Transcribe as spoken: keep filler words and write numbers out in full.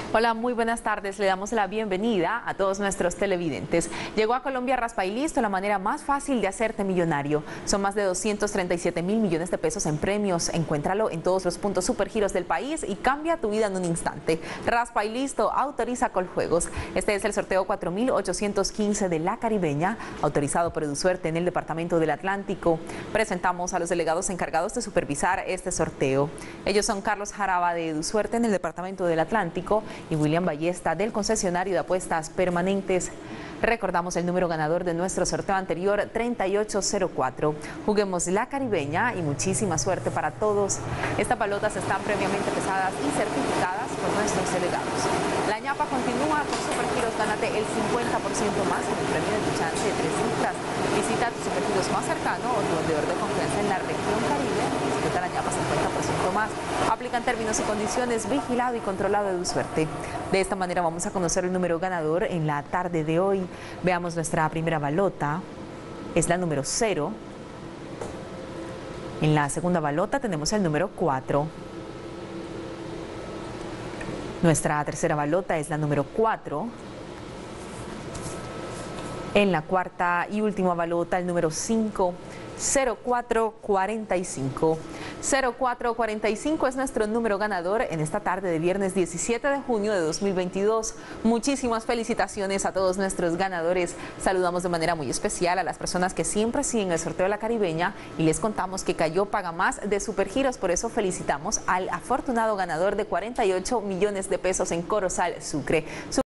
Hola, muy buenas tardes. Le damos la bienvenida a todos nuestros televidentes. Llegó a Colombia Raspa y Listo, la manera más fácil de hacerte millonario. Son más de doscientos treinta y siete mil millones de pesos en premios. Encuéntralo en todos los puntos Supergiros del país y cambia tu vida en un instante. Raspa y Listo, autoriza Coljuegos. Este es el sorteo cuatro mil ochocientos quince de La Caribeña, autorizado por EduSuerte en el Departamento del Atlántico. Presentamos a los delegados encargados de supervisar este sorteo. Ellos son Carlos Jaraba de EduSuerte en el Departamento del Atlántico y William Ballesta del concesionario de apuestas permanentes. Recordamos el número ganador de nuestro sorteo anterior, treinta y ocho cero cuatro. Juguemos La Caribeña y muchísima suerte para todos. Estas balotas están previamente pesadas y certificadas por nuestros delegados. La ñapa continúa con Supergiros. Gánate el cincuenta por ciento más en el premio de tu chance de tres cifras. Visita tu Supergiros más cercano o tu vendedor de confianza en la región Caribe. Disfruta la ñapa cincuenta por ciento más. Aplican términos y condiciones, vigilado y controlado de EduSuerte. De esta manera vamos a conocer el número ganador en la tarde de hoy. Veamos nuestra primera balota. Es la número cero. En la segunda balota tenemos el número cuatro. Nuestra tercera balota es la número cuatro. En la cuarta y última balota, el número cinco. cero cuatro cuarenta y cinco. cero cuatro cuarenta y cinco es nuestro número ganador en esta tarde de viernes diecisiete de junio de dos mil veintidós. Muchísimas felicitaciones a todos nuestros ganadores. Saludamos de manera muy especial a las personas que siempre siguen el sorteo de La Caribeña y les contamos que cayó Paga Más de Supergiros. Por eso felicitamos al afortunado ganador de cuarenta y ocho millones de pesos en Corozal, Sucre.